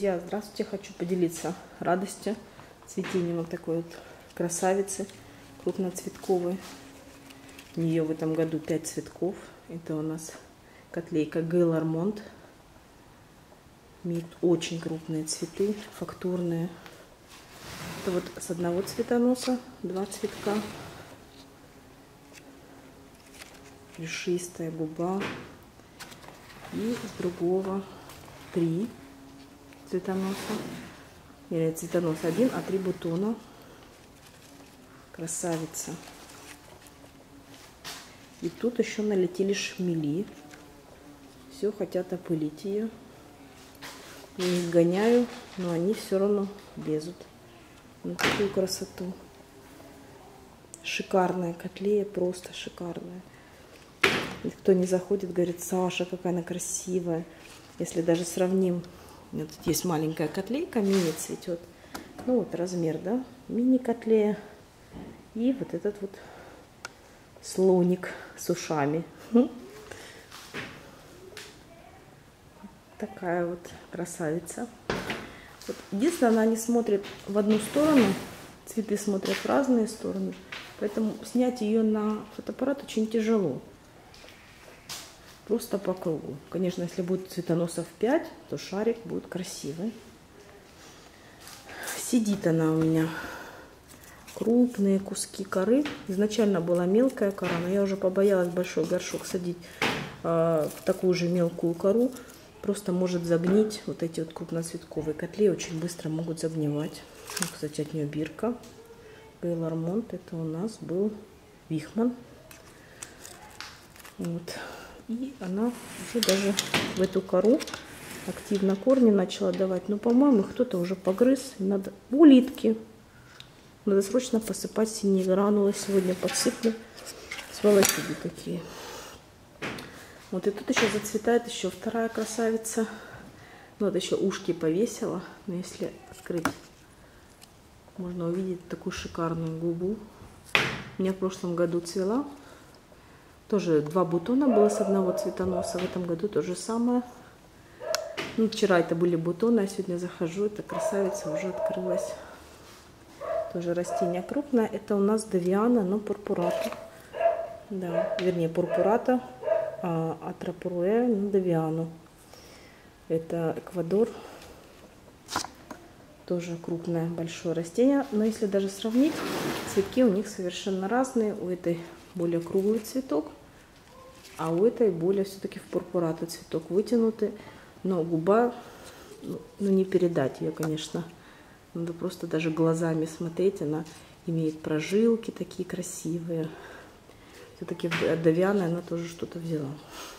Друзья, здравствуйте! Хочу поделиться радостью цветением вот такой вот красавицы крупноцветковой. У нее в этом году 5 цветков. Это у нас котлейка Gaillarmont. Имеет очень крупные цветы, фактурные. Это вот с одного цветоноса 2 цветка. Плюшистая губа. И с другого 3 цветоноса. Или цветонос 1, а 3 бутона. Красавица. И тут еще налетели шмели. Все хотят опылить ее. Я их гоняю, но они все равно лезут. На такую красоту. Шикарная котлея, просто шикарная. И кто не заходит, говорит: Саша, какая она красивая. Если даже сравним, у меня тут есть маленькая котлейка, мини цветет. Ну вот размер, да, мини котлея. И вот этот вот слоник с ушами. Такая вот красавица. Вот единственное, она не смотрит в одну сторону. Цветы смотрят в разные стороны. Поэтому снять ее на фотоаппарат очень тяжело. Просто по кругу. Конечно, если будет цветоносов 5, то шарик будет красивый. Сидит она у меня. Крупные куски коры. Изначально была мелкая кора, но я уже побоялась большой горшок садить в такую же мелкую кору. Просто может загнить. Вот эти вот крупноцветковые котли очень быстро могут загнивать. Вот, кстати, от нее бирка. Gaillarmont. Это у нас был Вихман. Вот. И она уже даже в эту кору активно корни начала давать. Но, по-моему, кто-то уже погрыз. Надо улитки. Надо срочно посыпать синие гранулы. Сегодня подсыплю. Сволочуги такие. Вот и тут еще зацветает еще вторая красавица. Ну, вот еще ушки повесила. Но если открыть, можно увидеть такую шикарную губу. У меня в прошлом году цвела. Тоже 2 бутона было с одного цветоноса. В этом году то же самое. Ну, вчера это были бутоны, а сегодня захожу. Эта красавица уже открылась. Тоже растение крупное. Это у нас Daviana, но пурпурата. Да, вернее, пурпурата. Атрапуруэ на Давиану. Это Эквадор. Тоже крупное, большое растение. Но если даже сравнить, цветки у них совершенно разные. У этой более круглый цветок, а у этой более все-таки в пурпурату цветок вытянутый. Но губа, ну не передать ее, конечно. Надо просто даже глазами смотреть. Она имеет прожилки такие красивые. Все-таки от Давианы она тоже что-то взяла.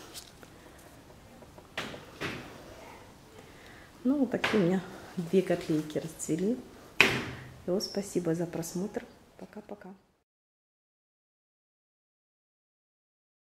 Ну, вот такие у меня 2 котлейки расцвели. И вот спасибо за просмотр. Пока-пока.